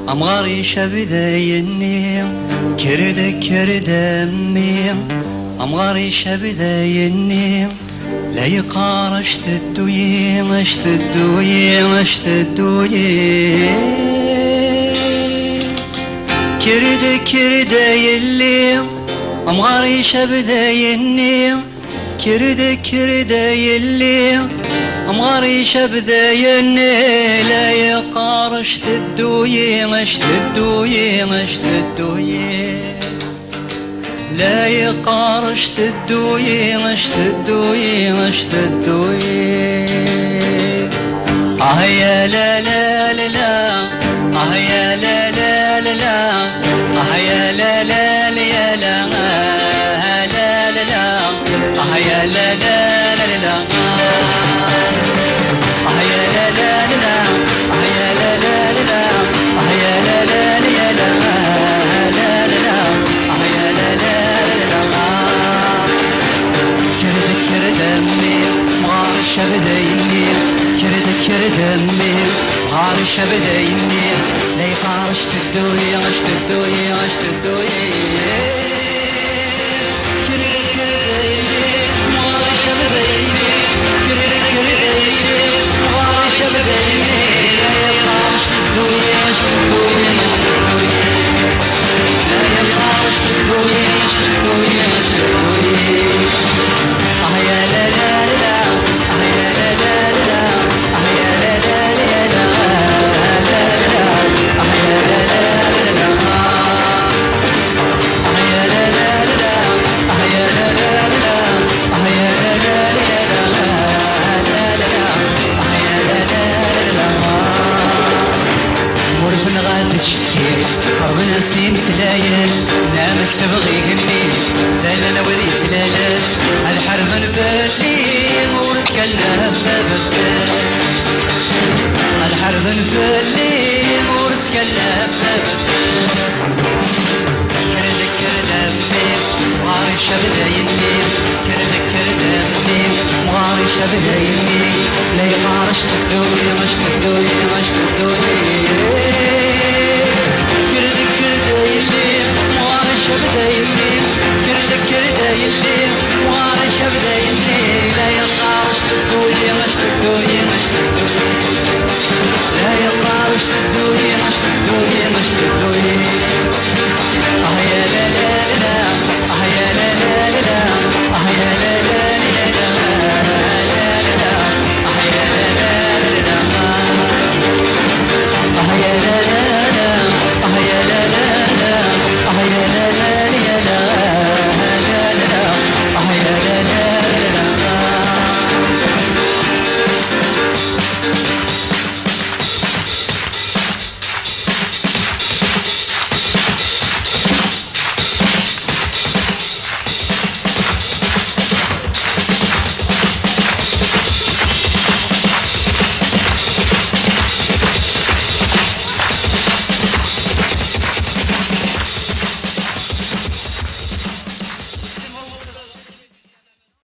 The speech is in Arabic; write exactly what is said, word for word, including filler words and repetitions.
أمغاري شبذايني كرد كرد أمي أمغاري شبذايني لا يقارش تدوي مش تدوي مش تدوي كرد كرد يلي أمغاري شبذايني كرد كرد يلي أمغاري شبذايني لا يقارش تدوي مش تدوي مش تدوي لا يقارش تدوي مش تدوي مش تدوي آه يا لا لا لا لا آه يا لا لا لا لا آه يا لا لا لا لا لا لا لا آه يا لا لا لا لا آه يا لا لا لا آه يا لا لا لا آه يا لا لا لا لا لا آه يا لا لا كرد كرد أمي مغار الشبديني كرد كرد أمي مغار الشبديني لا يقارش تدوي غش تدوي غش تدوي كرد كرد مغار الشبديني كرد كرد مغار الشبديني لا يقارش تدوي غش تدوي غش تدوي لا يقارش تدوي غش تدوي غش تدوي آه يا لا لا لا آه يا لا لا لا آه يا لا لا لا لا لا آه يا لا لا لا آه يا لا لا لا آه يا لا لا لا آه يا لا لا لا آه يا لا لا مرفن غاد تشتكي قرب نسيم سلايل نامك سبغي قلبي لا لا وذي تلالل الحرب نفلي مورد كلها بسال الحرب نفلي مورد كلها بسال كرد كرد أمي مغاري شبدايني كرد كرد أمي مغاري شبدايني لا يقارش تدوي مش تدوي مش تدوي